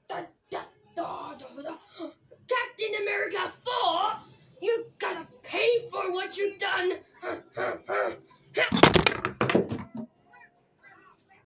Captain America 4, you gotta pay for what you've done.